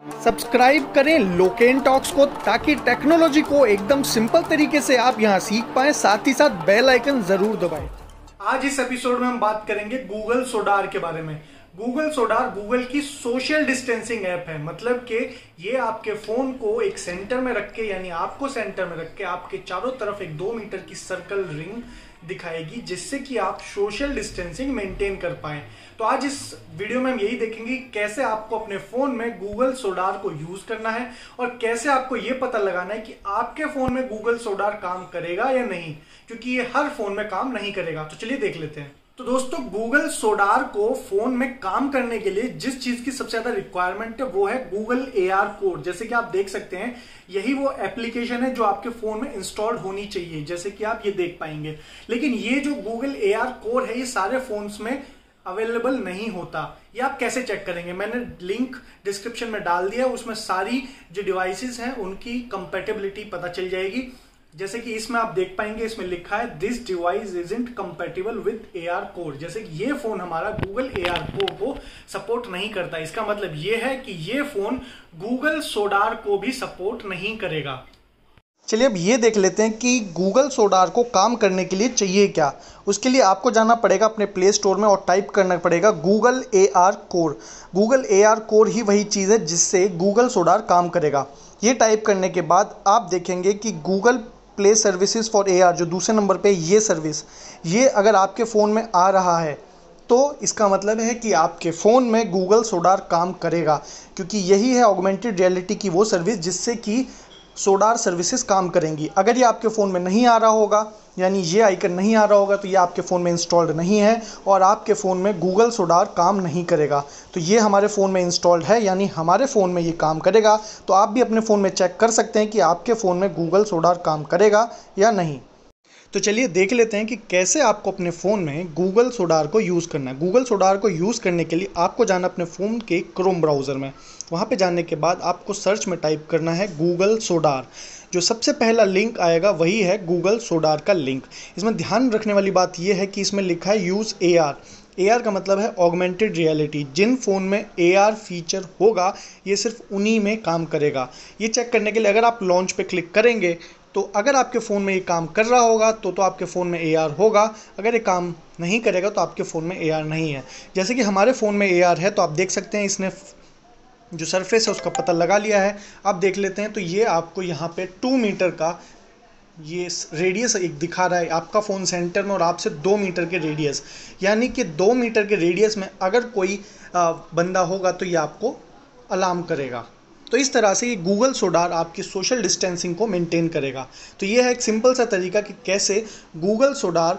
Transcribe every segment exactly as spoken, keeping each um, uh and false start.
Subscribe करें Loken talks को ताकि टेक्नोलॉजी को एकदम सिंपल तरीके से आप यहां सीख पाएं, साथ ही साथ बेल आइकन जरूर दबाएं। आज इस एपिसोड में हम बात करेंगे गूगल सोडार के बारे में। गूगल सोडार गूगल की सोशल डिस्टेंसिंग ऐप है, मतलब कि ये आपके फोन को एक सेंटर में रख के, यानी आपको सेंटर में रख के आपके चारों तरफ एक दो मीटर की सर्कल रिंग दिखाएगी, जिससे कि आप सोशल डिस्टेंसिंग मेंटेन कर पाएं। तो आज इस वीडियो में हम यही देखेंगे कैसे आपको अपने फोन में गूगल सोडार को यूज करना है और कैसे आपको ये पता लगाना है कि आपके फोन में गूगल सोडार काम करेगा या नहीं, क्योंकि ये हर फोन में काम नहीं करेगा। तो चलिए देख लेते हैं। तो दोस्तों, गूगल सोडार को फोन में काम करने के लिए जिस चीज की सबसे ज्यादा रिक्वायरमेंट है वो है गूगल ए आर कोर। जैसे कि आप देख सकते हैं, यही वो एप्लीकेशन है जो आपके फोन में इंस्टॉल्ड होनी चाहिए, जैसे कि आप ये देख पाएंगे। लेकिन ये जो गूगल ए आर कोर है ये सारे फोन्स में अवेलेबल नहीं होता। ये आप कैसे चेक करेंगे? मैंने लिंक डिस्क्रिप्शन में डाल दिया, उसमें सारी जो डिवाइसेस हैं उनकी कंपेटेबिलिटी पता चल जाएगी। जैसे कि इसमें आप देख पाएंगे, इसमें लिखा है this device isn't compatible with A R core. जैसे कि ये फोन हमारा गूगल ए आर कोर को सपोर्ट नहीं करता। इसका मतलब ये है कि ये फोन गूगल सोडार को भी सपोर्ट नहीं करेगा। चलिए अब ये देख लेते हैं कि गूगल सोडार को काम करने के लिए चाहिए क्या। उसके लिए आपको जाना पड़ेगा अपने प्ले स्टोर में और टाइप करना पड़ेगा Google A R core. Google A R core ही वही चीज़ है जिससे गूगल सोडार काम करेगा। ये टाइप करने के बाद आप देखेंगे कि Google Play services for A R, जो दूसरे नंबर पे ये सर्विस, ये अगर आपके फ़ोन में आ रहा है तो इसका मतलब है कि आपके फ़ोन में गूगल सोडार काम करेगा, क्योंकि यही है ऑगमेंटेड रियलिटी की वो सर्विस जिससे कि सोडार सर्विसेज काम करेंगी। अगर ये आपके फ़ोन में नहीं आ रहा होगा, यानी ये आइकन नहीं आ रहा होगा, तो ये आपके फ़ोन में इंस्टॉल्ड नहीं है और आपके फ़ोन में गूगल सोडार काम नहीं करेगा। तो ये हमारे फ़ोन में इंस्टॉल्ड है, यानी हमारे फ़ोन में ये काम करेगा। तो आप भी अपने फ़ोन में चेक कर सकते हैं कि आपके फ़ोन में गूगल सोडार काम करेगा या नहीं। तो चलिए देख लेते हैं कि कैसे आपको अपने फ़ोन में गूगल सोडार को यूज़ करना है। गूगल सोडार को यूज़ करने के लिए आपको जाना अपने फ़ोन के क्रोम ब्राउज़र में। वहाँ पे जाने के बाद आपको सर्च में टाइप करना है गूगल सोडार। जो सबसे पहला लिंक आएगा वही है गूगल सोडार का लिंक। इसमें ध्यान रखने वाली बात यह है कि इसमें लिखा है use A R. A R का मतलब है ऑगमेंटेड रियलिटी। जिन फ़ोन में ए आर फीचर होगा ये सिर्फ उन्हीं में काम करेगा। ये चेक करने के लिए अगर आप लॉन्च पे क्लिक करेंगे तो अगर आपके फ़ोन में ये काम कर रहा होगा तो तो आपके फ़ोन में ए आर होगा, अगर ये काम नहीं करेगा तो आपके फ़ोन में ए आर नहीं है। जैसे कि हमारे फ़ोन में ए आर है, तो आप देख सकते हैं इसने जो सरफेस है उसका पता लगा लिया है। आप देख लेते हैं तो ये आपको यहाँ पे टू मीटर का ये रेडियस एक दिखा रहा है, आपका फ़ोन सेंटर में और आपसे दो मीटर के रेडियस, यानी कि दो मीटर के रेडियस में अगर कोई आ, बंदा होगा तो ये आपको अलार्म करेगा। तो इस तरह से ये गूगल सोडार आपकी सोशल डिस्टेंसिंग को मेंटेन करेगा। तो ये है एक सिंपल सा तरीका कि कैसे गूगल सोडार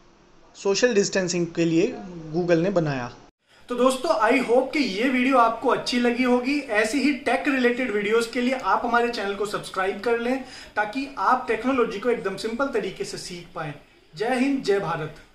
सोशल डिस्टेंसिंग के लिए गूगल ने बनाया। तो दोस्तों, आई होप कि ये वीडियो आपको अच्छी लगी होगी। ऐसी ही टेक रिलेटेड वीडियोस के लिए आप हमारे चैनल को सब्सक्राइब कर लें ताकि आप टेक्नोलॉजी को एकदम सिंपल तरीके से सीख पाएं। जय हिंद, जय भारत।